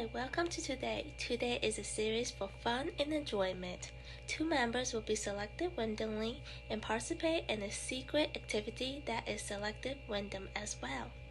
Hi, welcome to Today. Today is a series for fun and enjoyment. 2 members will be selected randomly and participate in a secret activity that is selected random as well.